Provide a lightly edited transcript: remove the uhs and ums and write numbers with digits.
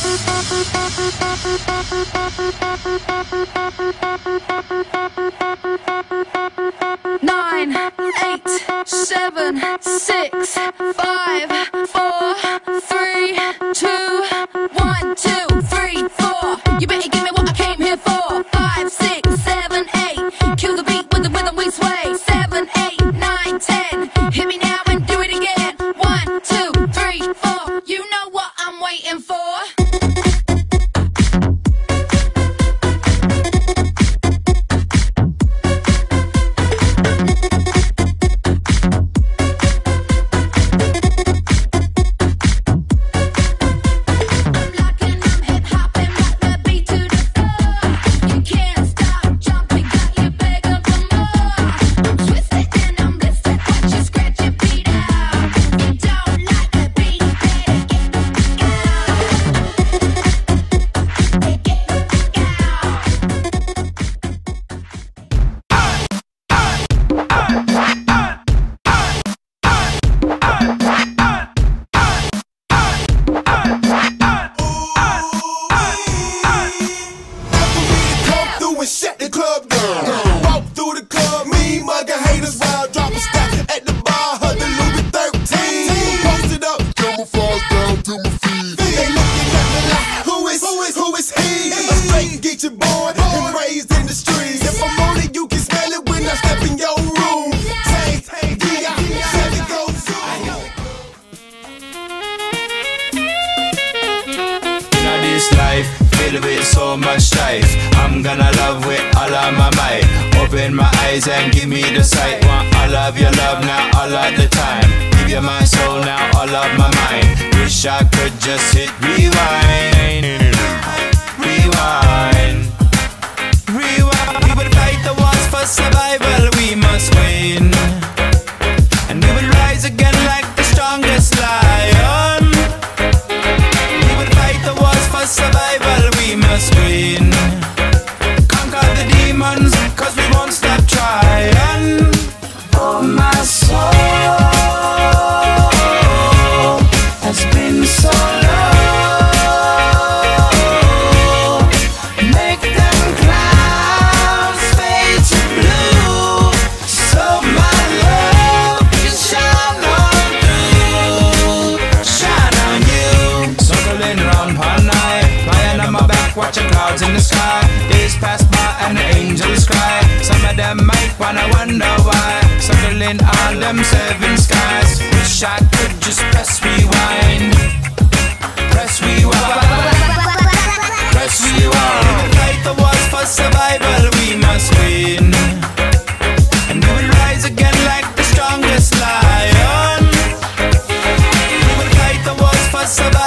9, 8, 7, 6, 5, 4, 3, 2, 1, 2, 3, 4. You better give me what I came here for. 5, 6, 7, 8. Kill the beat with the rhythm we sway. 7, 8, 9, 10. Hit me now and do it again. 1, 2, 3, 4. You know what I'm waiting for. Shut the club down. Walk through the club, me mugging haters wild. Drop a stack at the bar, hug the Louis 13. Post it up, camouflage down to my feet. They looking at me like, who is he? I'm straight, get your boy, and raised in the streets. If I'm on it, you can smell it when I step in your room. Take, let it go zoom. Now this life, filled with so much strife. I'm gonna love with all of my might. Open my eyes and give me the sight. Want all of your love now, all of the time. Give you my soul now, all of my mind. Wish I could just hit rewind. Rewind. Rewind. We will fight the wars for survival, we must win. And we will rise again like the strongest lion. We will fight the wars for survival, we must win. Conquer the demons, cause we won't stop trying. Oh, my soul has been so low. Make them clouds fade to blue, so my love can shine on through. Shine on you. Circling around all night, flying on my back, watching clouds in the sky. Days pass by and the angels cry. Some of them might wanna wonder why. Circling all them seven skies. Wish I could just press rewind. Press rewind. Press rewind. Fight the wars for survival, we must win. And we will rise again like the strongest lion. We will fight the wars for survival.